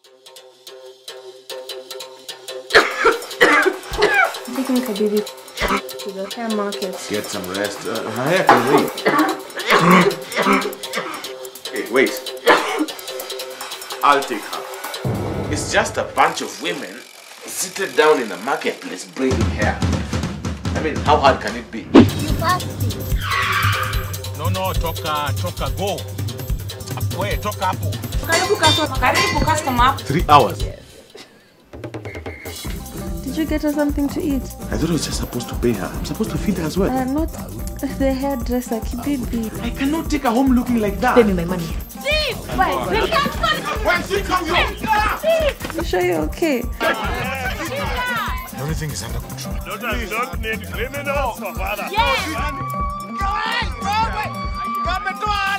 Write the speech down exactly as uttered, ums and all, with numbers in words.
Taking Kibibi to the hair market. Get some rest. Uh, her hair can wait. Hey, wait. I'll take her. It's just a bunch of women seated down in the marketplace braiding hair. I mean, how hard can it be? You fasting? No, no, toka, toka, go. Wait, toka hapo. Karibu customer. Karibu customer. Three hours. Yes. Did you get her something to eat? I thought I was just supposed to pay her. I'm supposed to feed her as well. Uh, not the hairdresser, Kibibi. I cannot take her home looking like that. Pay me my money. Thief! Wait, we can't find When she comes home! You sure you're okay? Everything is under control. Don't, don't need criminals, my father. Yes! Go ahead, bro! Come and do it!